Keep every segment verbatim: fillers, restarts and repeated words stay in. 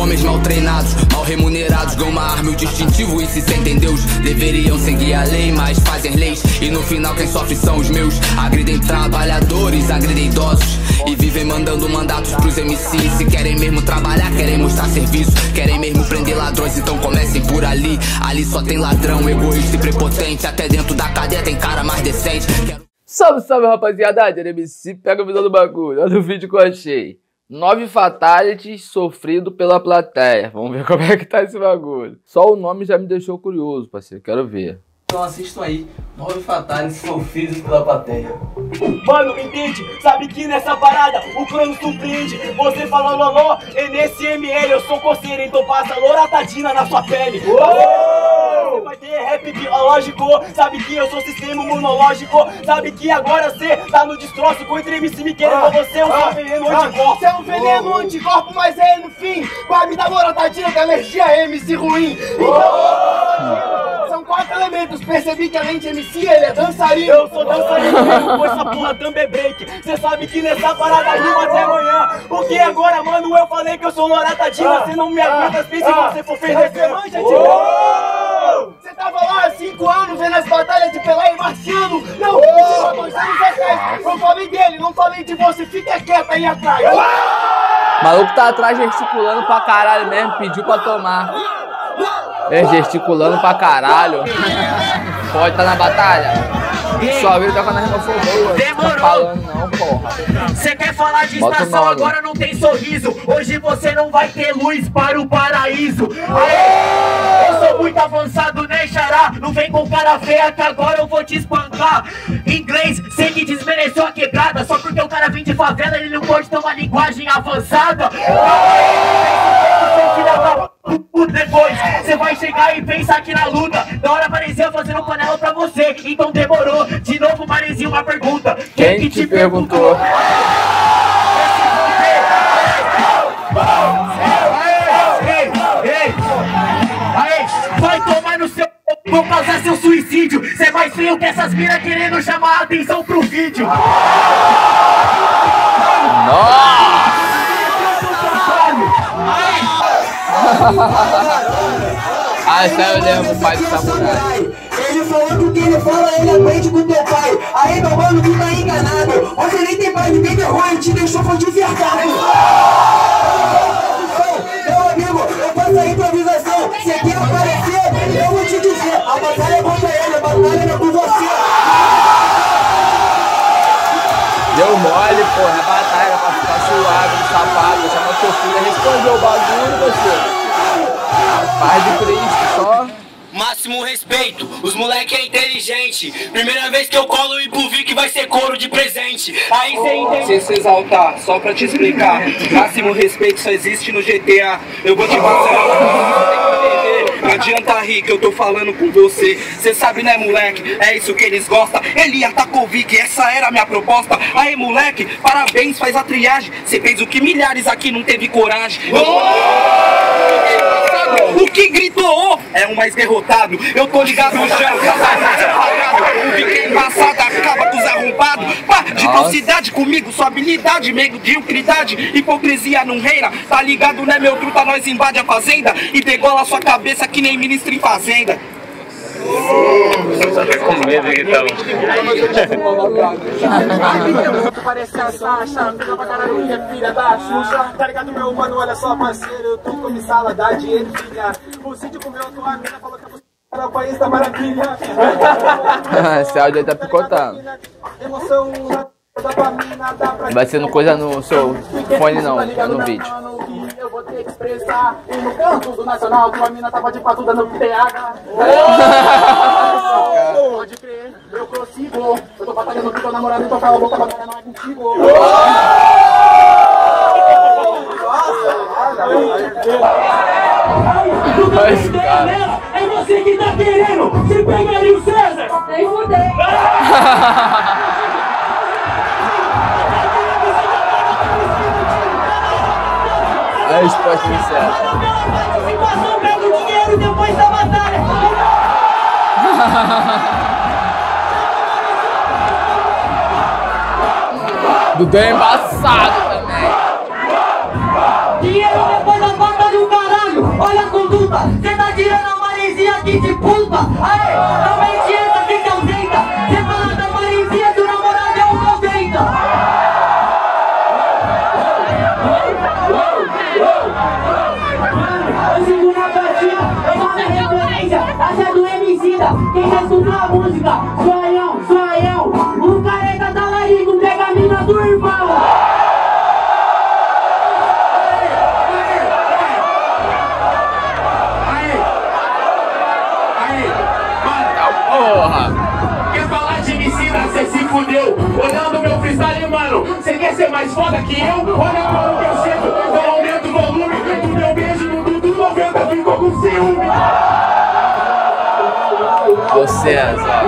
homens mal treinados, mal remunerados, ganham uma arma e o distintivo e se sentem Deus. Deveriam seguir a lei, mas fazem leis e no final quem sofre são os meus. Agridem trabalhadores, agridem idosos e vivem mandando mandatos pros M Cs. Se querem mesmo trabalhar, querem mostrar serviço, querem mesmo prender ladrões, então comecem por ali. Ali só tem ladrão, egoísta e prepotente. Até dentro da cadeia tem cara mais decente. Quero... Salve, salve, rapaziada, M C, pega a visão do bagulho. Olha o vídeo que eu achei. Nove fatalities sofrido pela plateia. Vamos ver como é que tá esse bagulho. Só o nome já me deixou curioso, parceiro, quero ver. Então assistam aí, nove fatalities sofridos pela plateia. Mano, entende? Sabe que nessa parada o plano surpreende. Você fala loló, N S M L, eu sou coceiro, então passa loratadina na sua pele. Você vai ter rap biológico, sabe que eu sou sistema imunológico. Sabe que agora cê tá no destroço com entre M C me querendo, você é um só veneno anticorpo. Você é um veneno anticorpo, mas é no fim vai me dar loratadina com alergia M C ruim. Então, são quatro elementos. Percebi que além de M C ele é dançarino. Eu sou dançarino mesmo, com essa porra também break. Cê sabe que nessa parada rima até amanhã. Porque agora, mano, eu falei que eu sou loratadina. Você não me aguenta, se você for perder, você manja de... Você tava lá há cinco anos vendo as batalhas de Pelé e Marciano. Não, isso há dois anos atrás. Eu falei dele, não falei de você. Fica quieto aí atrás. O maluco tá atrás gesticulando pra caralho mesmo, pediu pra tomar. É, gesticulando pra caralho. Pode tá na batalha. Só viu tocando na rimofobia. Demorou. Tá falando não, porra. Você quer falar de Bota estação, agora não tem sorriso. Hoje você não vai ter luz para o paraíso. Aê! Eu sou muito avançado, né, xará? Não vem com cara feia que agora eu vou te espancar. Inglês, sei que desmereceu a quebrada. Só porque o cara vem de favela, ele não pode ter uma linguagem avançada. Depois, você vai chegar e pensar aqui na luta. Da hora apareceu fazendo panela pra você. Então demorou. De novo, Marezinho, uma pergunta. Quem, Quem que te, te perguntou? perguntou? Vai tomar no seu... Vou causar seu suicídio. Você é mais feio que essas minas querendo chamar a atenção pro vídeo. Nossa! Ah, isso aí eu lembro, o pai do samurai. Ele falou que o que ele fala, ele aprende com teu pai. Aí, meu mano, tu tá enganado. Você nem tem pai, nem terror, ele te deixou foi de verdade. Meu amigo, eu faço a improvisação. Se quer aparecer, eu vou te dizer. A batalha é contra ele, a batalha não é com você. Deu mole, porra, a batalha pra ficar suave no sapato. Chama teu filho, respondeu o bagulho, você. Paz de Cristo, só. Máximo respeito, os moleque é inteligente. Primeira vez que eu colo e pro Vic vai ser couro de presente. Aí cê entende. Se se exaltar, só pra te explicar. Máximo respeito só existe no G T A. Eu vou te passar. Não adianta rir que eu tô falando com você. Cê sabe, né, moleque? É isso que eles gostam. Ele atacou o Vic, essa era a minha proposta. Aí, moleque, parabéns, faz a triagem. Cê fez o que milhares aqui não teve coragem. Oh! O que gritou é o mais derrotado. Eu tô ligado no chão. O Vic é embaçado, acaba com os arrombados. Pá, de falsidade comigo, sua habilidade, mediocridade, hipocrisia não reina. Tá ligado, né, meu truta? Nós invade a fazenda e degola sua cabeça que nem ministro em fazenda. Só tá com medo, então. Parece a Sasha, fica pra caralho que é filha da Xuxa. Tá ligado, meu mano? Olha só, parceiro, eu tô com salada de ervilha. O sítio comeu a tua mina, falou que era o país da maravilha. Esse áudio aí tá picotando. Emoção da família, dá pra... Vai sendo coisa no seu fone não, é no vídeo. Eu vou ter que expressar. E no canto do nacional, tua mina tava de pato dando P H. Pode crer, eu prossigo. Eu tô batalhando com teu namorado, então cala a boca, batalha não é contigo. Mas, cara... É você que tá querendo! Você pegaria o César! Nem fudei! A resposta inicial. Passou, pega o dinheiro depois da batalha! Dudu é embaçado também. Dinheiro depois da batalha do cara! puta. Aê, não mente essa, tem que ausenta. Cê fala da maresia, seu namorado é um noventa. Eu sigo na batida, eu mando a referência. Essa é do Emicida, quem já escutou a música? Sonhão, sonhão. O careta tá larico, pega a mina do irmão. Porra! Quer falar de Emicida, cê se fudeu. Olhando meu freestyle, mano, cê quer ser mais foda que eu? Olha como que eu chego, eu aumento o volume. Do meu beijo no Dudu noventa ficou com ciúme. Ô César.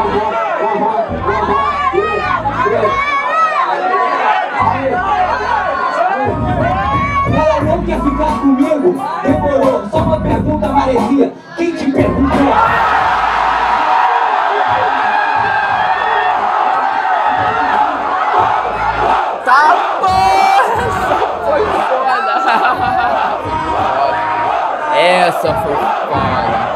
Ela não quer ficar comigo? Demorou, só uma pergunta, Maresia. Quem te perguntou? Tá porra! Essa foi foda! Essa foi foda!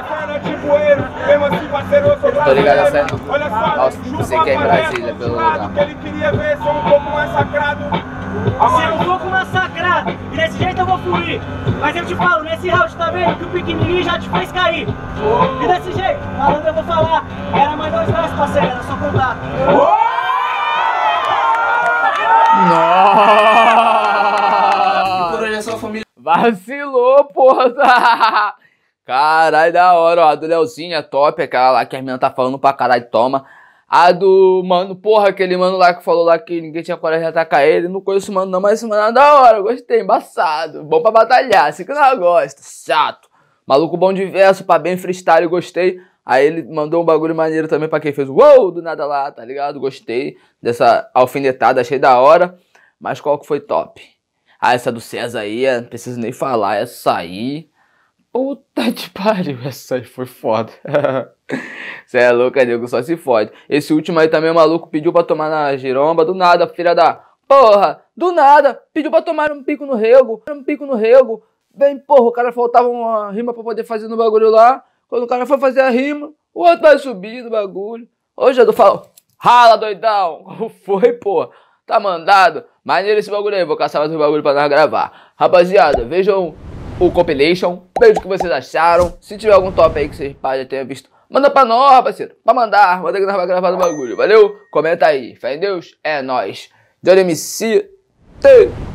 Tô ligado a essa. Nossa, você que é em Brasília, pelo lugar. Ele queria ver só um pouco massacrado. Ser um pouco massacrado, e desse jeito eu vou fluir. Mas eu te falo, nesse round tá vendo que o pequenininho já te fez cair. E desse jeito, falando eu vou falar. Era mais dois braços, parceiro, era só contar. Nossa! Vacilou, porra! Caralho, da hora, ó. A do Leozinho é top, aquela lá que a menina tá falando pra caralho, toma. A do mano, porra, aquele mano lá que falou lá que ninguém tinha coragem de atacar ele. Não conheço o mano não, mas esse mano é da hora, gostei, embaçado. Bom pra batalhar, assim que não gosta, chato. Maluco bom de verso, pra bem freestyle, gostei. Aí ele mandou um bagulho maneiro também pra quem fez o uou do nada lá, tá ligado? Gostei dessa alfinetada, achei da hora. Mas qual que foi top? Ah, essa do César aí, não preciso nem falar, essa aí... Puta que pariu, essa aí foi foda. Cê é louco, nego, só se fode. Esse último aí também o maluco pediu pra tomar na giromba, do nada, filha da... Porra, do nada, pediu pra tomar um pico no rego, um pico no rego. Bem, porra, o cara faltava uma rima pra poder fazer no bagulho lá. Quando o cara foi fazer a rima, o outro vai subir no bagulho. Hoje eu tô falando, rala doidão, como foi, porra? Tá mandado. Maneiro esse bagulho aí, vou caçar mais um bagulho pra nós gravar. Rapaziada, vejam o compilation, veja o que vocês acharam. Se tiver algum top aí que vocês já tenham visto, manda pra nós, parceiro. Pra mandar, manda que nós vamos gravar no bagulho, valeu? Comenta aí, fé em Deus, é nóis. Johnny M C,